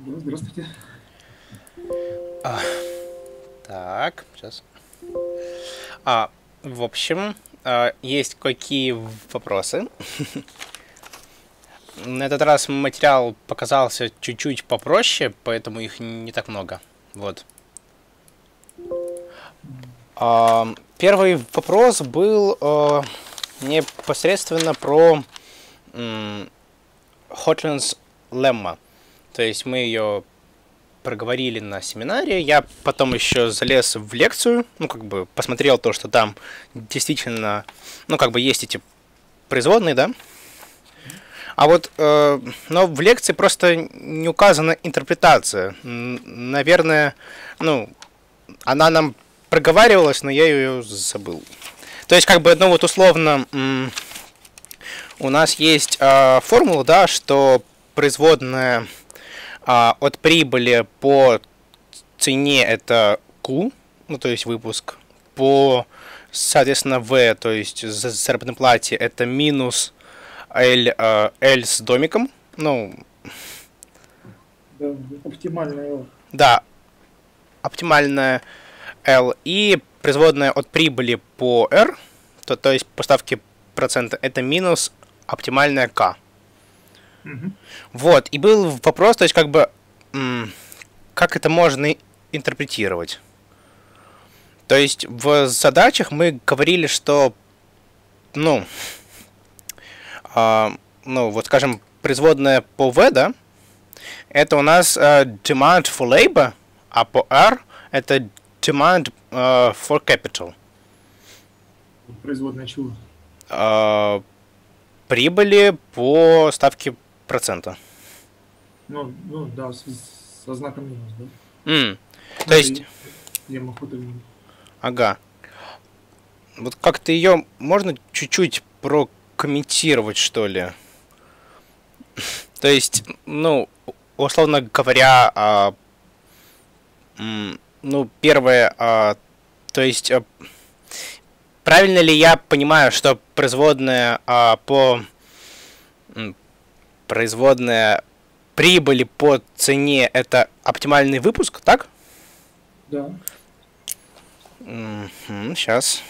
Да, здравствуйте. А, так, сейчас. В общем, есть какие вопросы. На этот раз материал показался чуть-чуть попроще, поэтому их не так много. Вот. Первый вопрос был непосредственно про Hotlins Lemma. То есть мы ее проговорили на семинаре, я потом еще залез в лекцию, ну, как бы посмотрел то, что там действительно, ну, как бы есть эти производные, да. А вот, но в лекции просто не указана интерпретация. Наверное, ну, она нам проговаривалась, но я ее забыл. То есть, как бы, ну, вот условно, у нас есть формула, да, что производная от прибыли по цене это Q, ну то есть выпуск, по, соответственно, V, то есть заработной плате это минус L, L с домиком, ну, Да, оптимальная. да, оптимальная L, и производная от прибыли по R, то есть по ставке процента, это минус оптимальная K. Угу. Вот, и был вопрос, то есть как бы, как это можно интерпретировать. То есть в задачах мы говорили, что, ну, ну вот скажем, производная по V, да, это у нас demand for labor, а по R это demand for capital. Производная чего? Прибыли по ставке процента. Ну да, со знаком минус, да? То Это есть, лемма Хоттельмана. ага. Вот как-то ее можно чуть-чуть прокомментировать, что ли? То есть, ну, условно говоря, ну, первое, то есть, правильно ли я понимаю, что производная прибыли по цене это оптимальный выпуск, так? Да. Сейчас.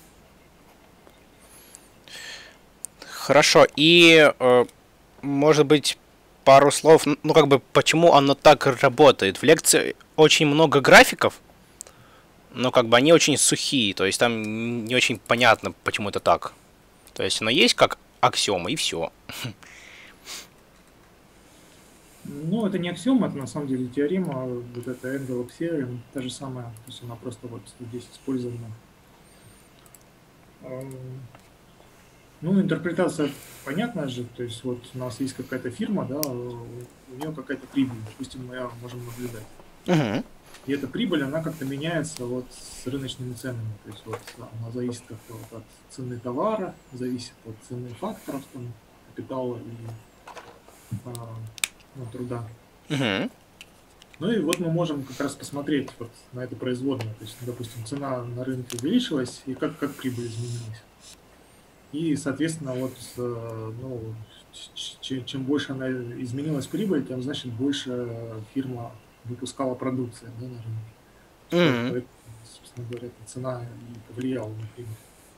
Хорошо. И, может быть, пару слов, ну, как бы, почему оно так работает. В лекции очень много графиков, но, как бы, они очень сухие, то есть там не очень понятно, почему это так. То есть оно есть как аксиома, и все. Ну, это не аксиома, это на самом деле теорема. Вот эта envelope theorem, та же самая. То есть она просто вот здесь использована. Ну, интерпретация понятна же. То есть вот у нас есть какая-то фирма, да, у нее какая-то прибыль. Допустим, мы можем наблюдать. Угу. И эта прибыль, она как-то меняется вот с рыночными ценами. То есть вот она зависит как-то вот от цены товара, зависит от цены факторов, там, капитала и ну, труда. Угу. Ну и вот мы можем как раз посмотреть вот на это производное. То есть, допустим, цена на рынке увеличилась, и как прибыль изменилась. И, соответственно, вот ну, чем больше она изменилась прибыль, тем, значит, больше фирма выпускала продукции, да, на рынке. Угу. Поэтому, собственно говоря, эта цена и повлияла на прибыль.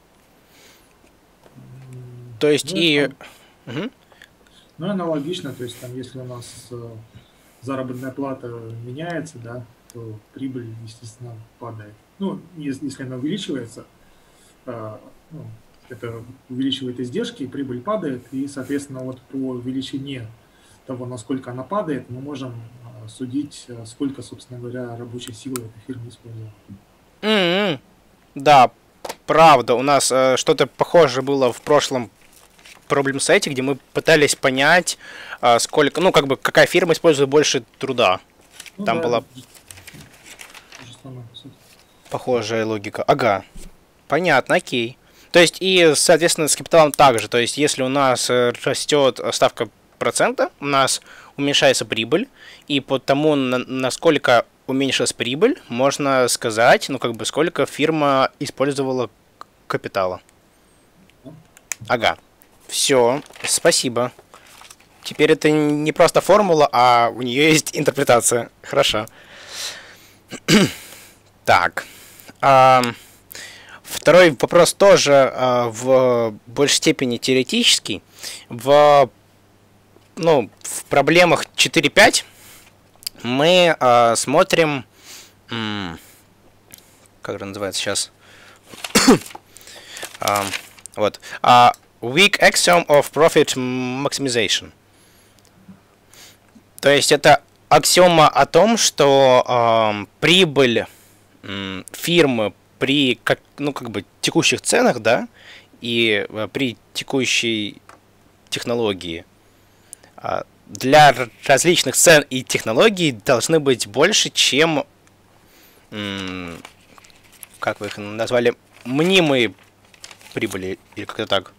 То есть Ну, и... Угу. ну, аналогично, то есть там, если у нас заработная плата меняется, да, то прибыль, естественно, падает. Ну, если она увеличивается, ну, это увеличивает издержки, прибыль падает, и, соответственно, вот по величине того, насколько она падает, мы можем судить, сколько, собственно говоря, рабочей силы эта фирма использовала. Угу. Да, правда, у нас что-то похожее было в прошлом проблем-сете, где мы пытались понять, сколько, ну, как бы, какая фирма использует больше труда. Ну Там да, это была то же самое, по сути. похожая логика. Ага, понятно, окей. То есть, и, соответственно, с капиталом также. То есть, если у нас растет ставка процента, у нас уменьшается прибыль, и по тому, насколько уменьшилась прибыль, можно сказать, ну, как бы, сколько фирма использовала капитала. Ага. Все, спасибо. теперь это не просто формула, а у нее есть интерпретация. Хорошо. Так. Второй вопрос тоже в большей степени теоретический. В проблемах 4.5 мы смотрим... как это называется сейчас? Вот. Weak axiom of profit maximization. То есть это аксиома о том, что прибыль фирмы при текущих ценах, да, и при текущей технологии для различных цен и технологий должны быть больше, чем, как вы их назвали, мнимые прибыли, или как-то так.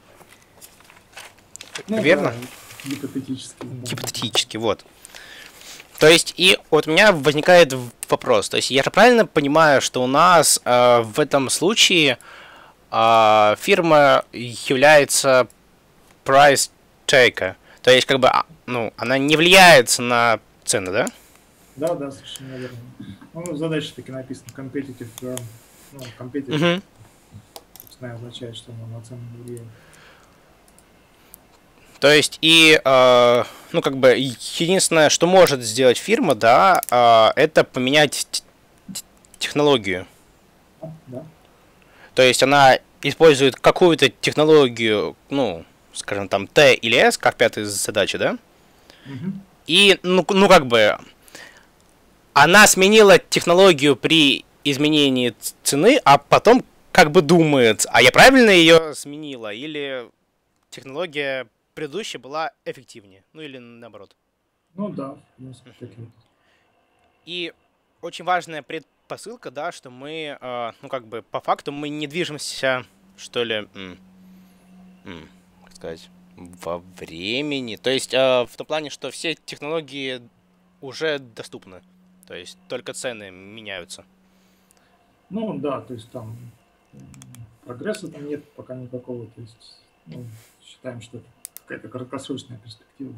Ну, верно? Да, гипотетически. Гипотетически, вот. То есть, и вот у меня возникает вопрос. То есть, я же правильно понимаю, что у нас в этом случае фирма является price taker. То есть, она не влияет на цены, да? Да, совершенно верно. Ну, задача таки написана competitive firm. Ну, competitive, собственно, означает, что она на цену не влияет. То есть, и, единственное, что может сделать фирма, да, это поменять технологию. Да. То есть, она использует какую-то технологию, скажем, там, T или S, как пятая задача, да? И, она сменила технологию при изменении цены, а потом думает, а я правильно ее сменила, или технология предыдущая была эффективнее, или наоборот. Ну да, в принципе, такие. И очень важная предпосылка, да, что мы, по факту мы не движемся, что ли, как сказать, во времени. То есть в том плане, что все технологии уже доступны. То есть только цены меняются. Ну да, то есть там прогресса там нет пока никакого. То есть считаем, что это какая-то краткосрочная перспектива.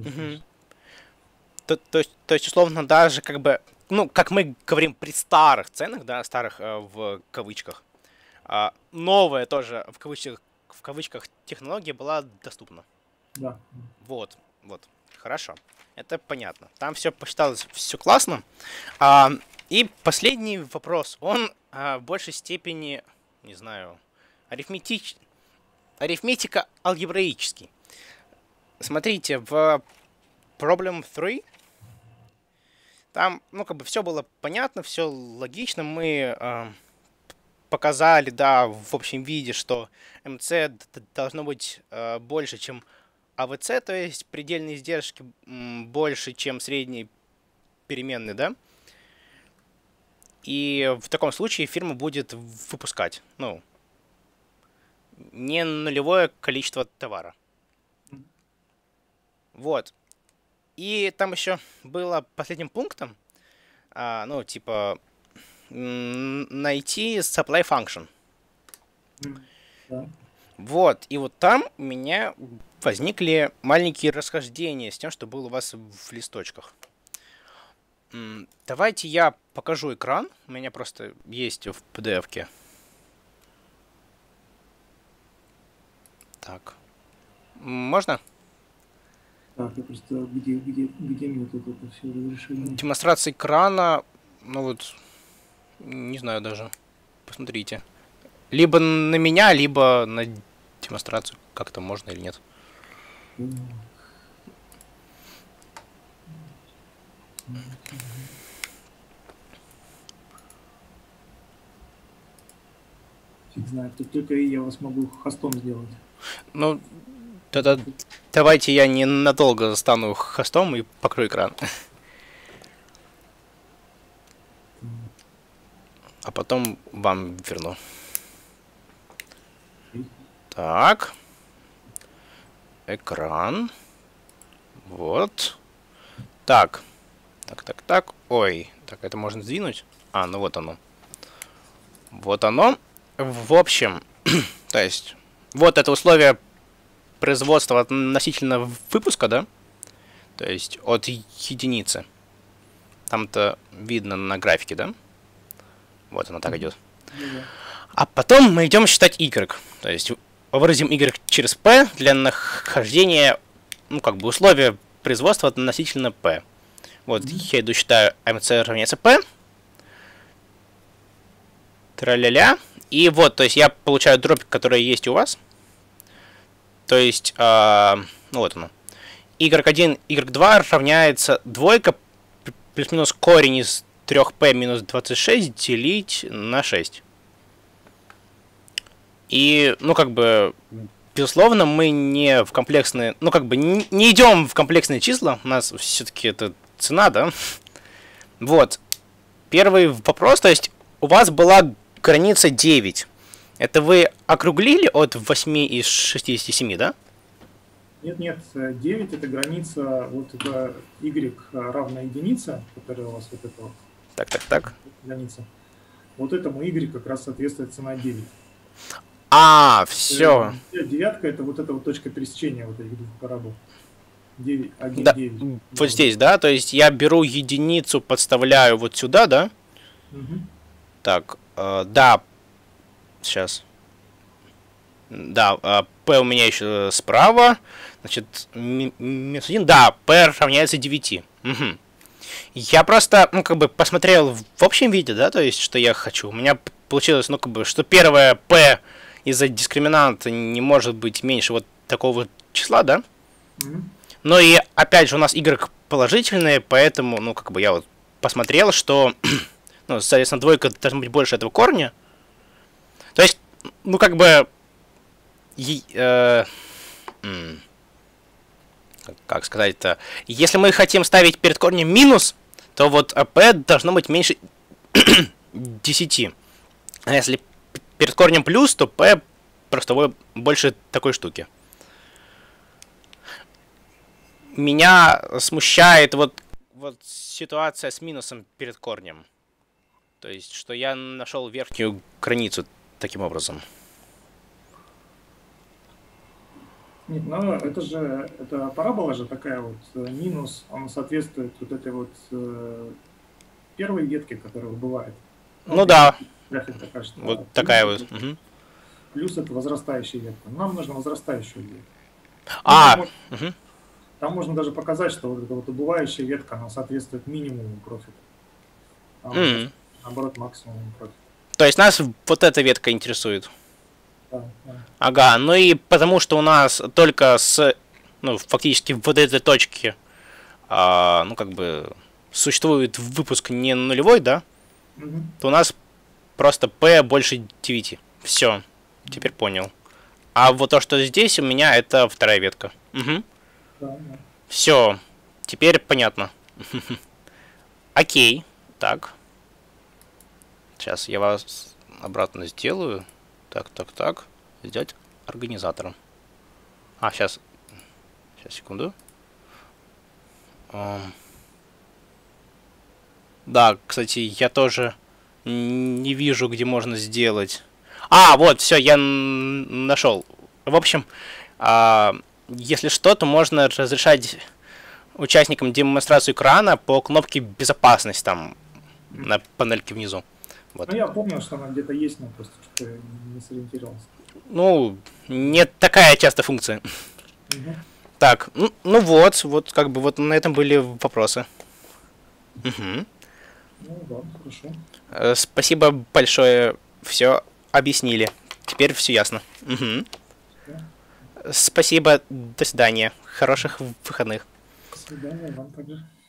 То есть, условно, даже как мы говорим при старых ценах, да, старых в кавычках, новая тоже в кавычках технология была доступна. Да. Вот, хорошо. Это понятно. Там все посчиталось, все классно. И последний вопрос. Он в большей степени, не знаю, арифметика-алгебраический. Смотрите, в Problem 3 там, все было понятно, все логично. Мы показали, да, в общем виде, что МЦ должно быть больше, чем АВЦ, то есть предельные издержки больше, чем средние переменные, да? И в таком случае фирма будет выпускать, не нулевое количество товара. Вот. И там еще было последним пунктом, найти supply function. Да. Вот. И вот там у меня возникли маленькие расхождения с тем, что было у вас в листочках. Давайте я покажу экран. У меня просто есть в PDF-ке. Так. Можно? Так, я просто где мне тут это все разрешение? Демонстрация экрана, не знаю даже. Посмотрите. Либо на меня, либо на демонстрацию. Как-то можно или нет. Фиг знает, тут только я вас могу хостом сделать. Тогда давайте я ненадолго стану хостом и покрою экран. А потом вам верну. Так. Экран. Вот. Так. Так. Ой. Так, это можно сдвинуть? Вот оно. Вот оно. В общем, то есть, вот это условие производства относительно выпуска, да? То есть от единицы. Там-то видно на графике, да? Вот оно так идет. А потом мы идем считать y. То есть выразим y через p для нахождения, ну, как бы условия производства относительно p. Вот я иду считаю mc равняется p. Тра-ля-ля. И вот, то есть я получаю дробь, которая есть у вас. То есть, ну вот оно. y1, y2 равняется двойка плюс-минус корень из 3p минус 26 делить на 6. И, ну, как бы, безусловно, мы не в комплексные, ну, как бы, не идем в комплексные числа. У нас все-таки это цена, да? Вот. Первый вопрос, то есть, у вас была граница 9. Это вы округлили от 8 из 67, да? Нет, 9 это граница, вот это y равна единице, которая у вас вот эта вот Так. граница. Вот этому y как раз соответствует цена 9. А, все. Девятка это вот эта вот точка пересечения вот этих двух парабол. 9, 1, Да, 9. вот здесь, да? То есть я беру единицу, подставляю вот сюда, да? Угу. Так, да. Сейчас. Да, p у меня еще справа. Значит, минус 1. Да, p равняется 9. Угу. Я просто, ну, как бы посмотрел в общем виде, да, то есть, что я хочу. У меня получилось, ну, как бы, что первое p из-за дискриминанта не может быть меньше вот такого числа, да? Но и, опять же, у нас y положительные, поэтому, ну, как бы, я вот посмотрел, что, ну, соответственно, двойка должна быть больше этого корня. То есть, ну, как бы, как сказать-то, если мы хотим ставить перед корнем минус, то вот p должно быть меньше 10. А если перед корнем плюс, то p просто больше такой штуки. Меня смущает вот ситуация с минусом перед корнем. То есть, что я нашел верхнюю границу таким образом. Нет, но это парабола же такая вот, минус, он соответствует вот этой вот первой ветке, которая бывает. Ну да. Кажется, вот такая вот. Угу. Плюс это возрастающая ветка. Нам нужно возрастающую ветку. Там можно даже показать, что вот эта вот убывающая ветка, она соответствует минимуму профита. Наоборот, максимуму профита. То есть нас вот эта ветка интересует. Да. Ага, ну и потому что у нас только с, ну, фактически вот этой точки, ну, как бы, существует выпуск не нулевой, да? То у нас просто p больше 9. Все, теперь понял. А вот то, что здесь у меня, это вторая ветка. Угу. Да. Все, теперь понятно. Окей, так. Сейчас я вас обратно сделаю. Так. Сделать организатором. Сейчас, секунду. Да, кстати, я тоже не вижу, где можно сделать. Вот, все, я нашел. В общем, если что, то можно разрешать участникам демонстрацию экрана по кнопке «Безопасность» там на панельке внизу. Вот. Ну, я помню, что она где-то есть, но просто что-то не сориентировался. Ну, не такая часто функция. Так, ну вот, как бы вот на этом были вопросы. Ну да, хорошо. Спасибо большое, все объяснили. Теперь все ясно. Спасибо, до свидания. Хороших выходных. До свидания, вам также.